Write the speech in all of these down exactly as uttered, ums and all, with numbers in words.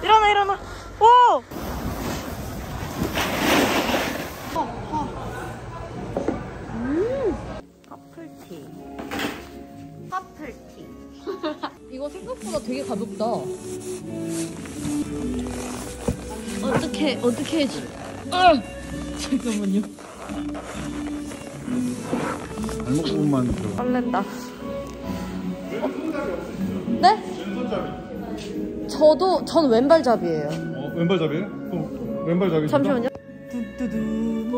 일어나 일어나. 오. 음. 커플티. 커플티. 이거 생각보다 되게 가볍다. 어떻게 어떻게 해지? 아! 잠깐만요. 발목 부분만 들어. 설렌다. 네? 저도 전 왼발잡이에요. 어, 왼발잡이에요? 어, 왼발잡이. 잠시만요. 뚜뚜두.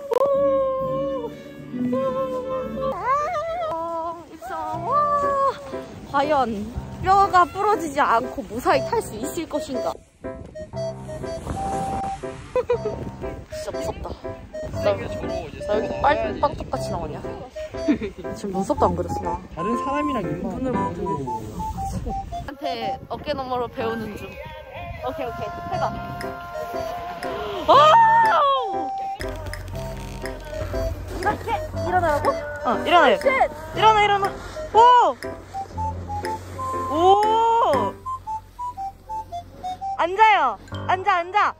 와, 과연 뼈가 부러지지 않고 무사히 탈 수 있을 것인가? 진짜 무섭다. 나, 나 여기 빨, 빵떡같이 나오냐? 지금 눈썹도 안 그렸어 나. 다른 사람이랑 입문을 보고 한테 어깨 너머로 배우는 중. 오케이 오케이 해봐. 오! 이렇게 일어나라고? 어 일어나요. 일어나 일어나. 오! 오! 앉아요. 앉아 앉아.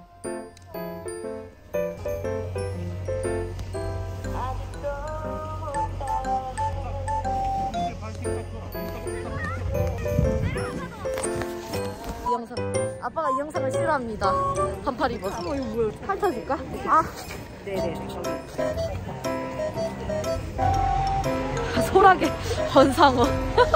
이 영상 아빠가 이 영상을 싫어합니다. 반팔 입어서. 어, 이거 뭐야? 펼쳐줄까? 아 네네네. 소라게 헌상어.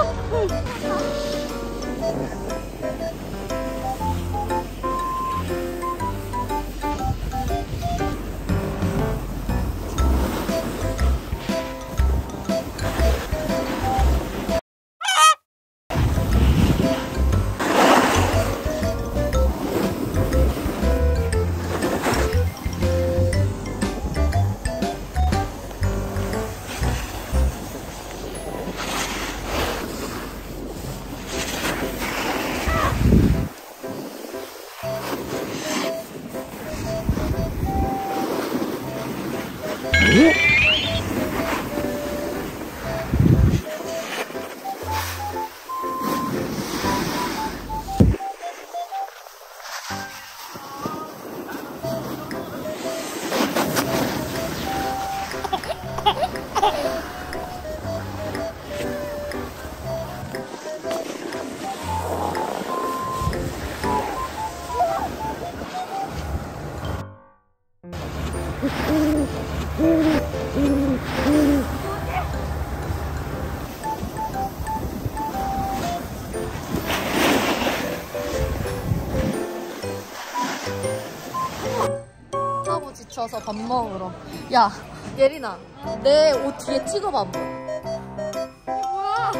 하고 지쳐서 밥 먹으러. 야, 예린아, 내 옷 뒤에 찍어봐 한번. 뭐야?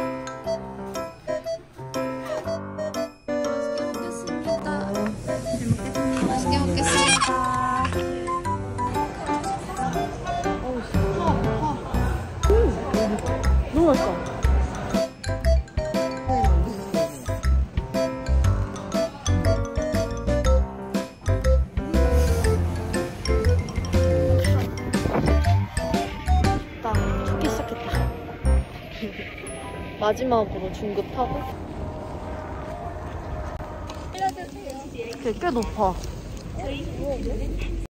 맛있게 먹겠습니다. 맛있게 먹겠습니다. 너무 맛있어. 죽기 시작했다. 마지막으로 중급 타고. 꽤, 꽤 높아.